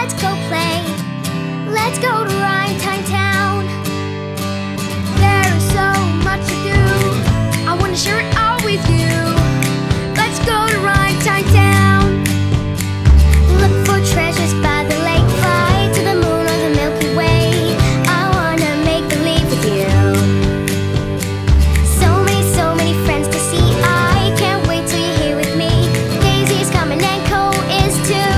let's go play. Let's go to Rhinetime Town. There is so much to do. I want to share it all with you. Let's go to Rhinetime Town. Look for treasures by the lake. Fly to the moon or the Milky Way. I wanna make believe with you. So many friends to see. I can't wait till you're here with me. Daisy's coming and Cole is too.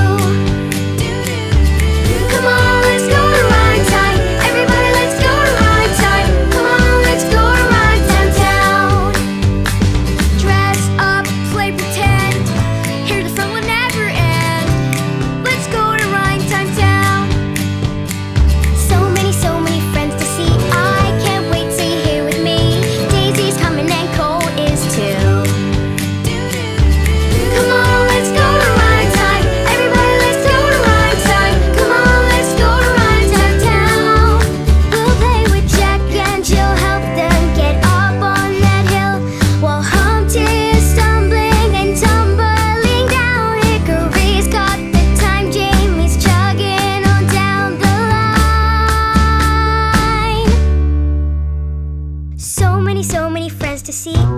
Come on, let's go to Rhinetime. Everybody, let's go to Rhinetime. Come on, let's go to Rhinetime Town. Dress up, play pretend. Here the fun will never end. Let's go to Rhinetime Town. So many friends to see. I can't wait till you're here with me. Daisy's coming and Cole is too. Come on, let's go to Rhinetime. Everybody, let's go to Rhinetime. Come on, let's go to Rhinetime Town. We'll play with Jack and Jill, help them get up on that hill. While Humpty is stumbling and tumbling down. Hickory's got the time, Jamie's chugging on down the line. So many friends to see.